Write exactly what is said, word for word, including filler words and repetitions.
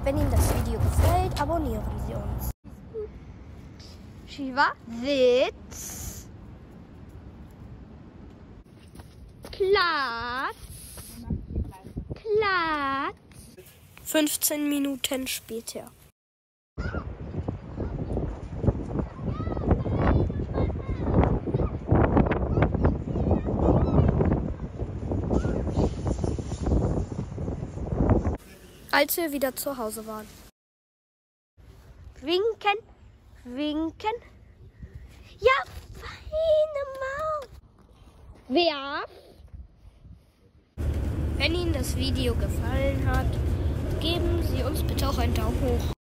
Wenn Ihnen das Video gefällt, abonnieren Sie uns. Shiva, Sitz, Platz, Platz. fünfzehn Minuten später. Als wir wieder zu Hause waren. Winken, winken. Ja, feine Maus. Wer? Wenn Ihnen das Video gefallen hat, geben Sie uns bitte auch einen Daumen hoch.